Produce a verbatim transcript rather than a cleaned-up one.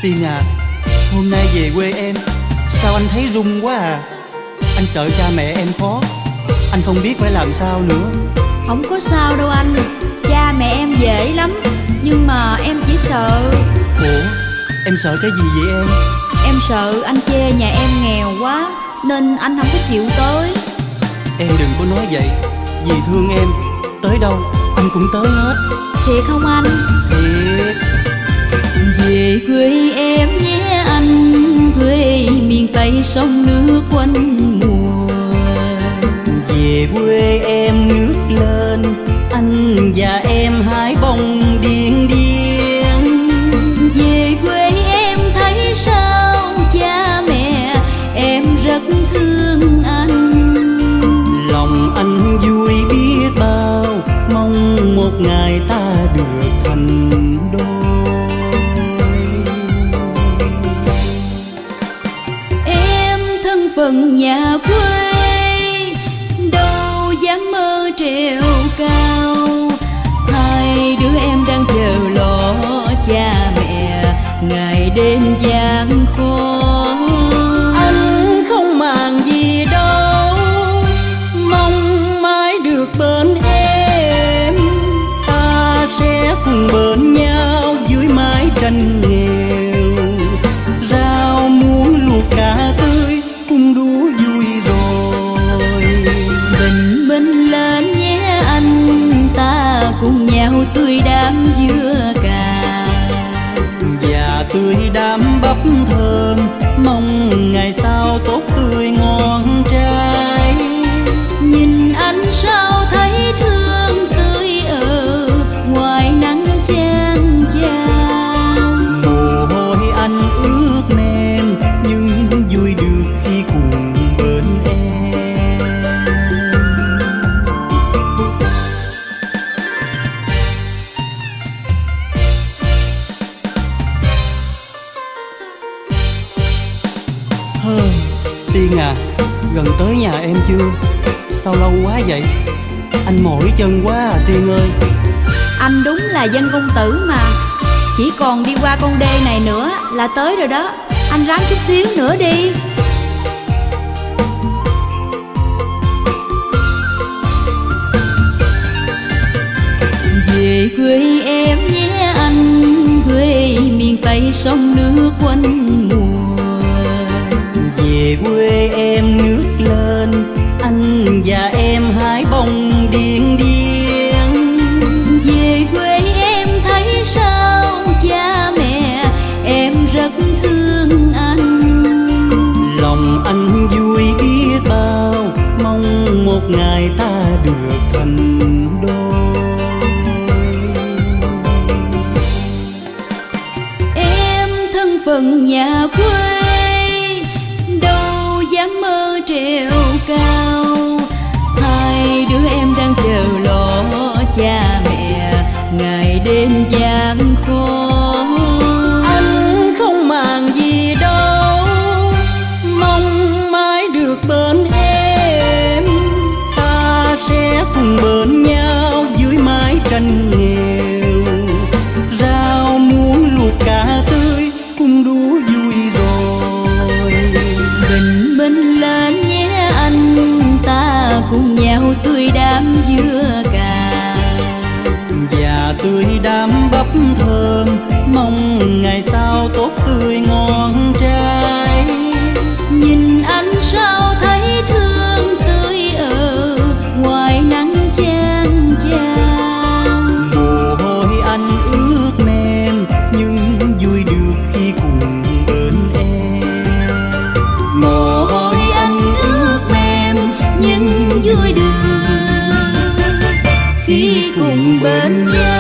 Tiên à, hôm nay về quê em, sao anh thấy run quá à? Anh sợ cha mẹ em khó, anh không biết phải làm sao nữa. Không có sao đâu anh, cha mẹ em dễ lắm. Nhưng mà em chỉ sợ. Ủa, em sợ cái gì vậy em? Em sợ anh chê nhà em nghèo quá, nên anh không có chịu tới. Em đừng có nói vậy, vì thương em, tới đâu anh cũng tới hết. Thiệt không anh? Thiệt. Về quê em nhé anh, quê miền Tây sông nước quanh mùa. Về quê em nước lên, anh và em hái bông điên điên. Về quê em thấy sao cha mẹ em rất thương anh. Lòng anh vui biết bao, mong một ngày ta được thành đôi. Em thân phận nhà quê, đâu dám mơ trèo cao. Hai đứa em đang chờ lo cha mẹ, ngày đêm gian khó. Anh không màng gì đâu, mong mãi được bên em. Ta sẽ cùng bên nhau dưới mái tranh nghèo. Rau muống luộc cá tươi cùng đũa vui rồi. Bình minh lên nhé anh, ta cùng nhau tươi đám dưa cà. Và tươi đám bắp thơm, mong ngày sau tốt tươi ngon trái. Nhìn anh sao thấy thương tươi ở ngoài nắng chang chang. Mồ hôi anh ướt mềm, nhưng vui được khi cùng bên em. Hơ, Tiên à, gần tới nhà em chưa? Sao lâu quá vậy? Anh mỏi chân quá à Tiên ơi. Anh đúng là dân công tử mà. Chỉ còn đi qua con đê này nữa là tới rồi đó. Anh ráng chút xíu nữa đi. Về quê em nhé anh, quê miền Tây sông nước quanh mùa. Về quê em nước lên, anh và em hái bông điên điên. Về quê em thấy sao cha mẹ em rất thương anh. Lòng anh vui biết bao, mong một ngày ta được thành đôi. Em thân phận nhà quê, đâu dám mơ trèo cao. Hai đứa em đang chờ lo cha mẹ, ngày đêm gian khó. Anh không màng gì đâu, mong mãi được bên em. Ta sẽ cùng bên nhau dưới mái tranh nghèo. Rau muống luộc cá tươi cùng đũa vui rồi. Bình minh lên nhé anh, ta cùng nhau tươi đám dưa cà. Và tươi đám bắp thơm, mong ngày sau tốt tươi ngon trái. Nhìn anh sao thấy thương tươi ở ngoài nắng chang chang. Mồ hôi anh ướt mềm, nhưng vui được khi cùng bên em. Mồ hôi anh ướt mềm, nhưng vui được khi cùng bên nhau.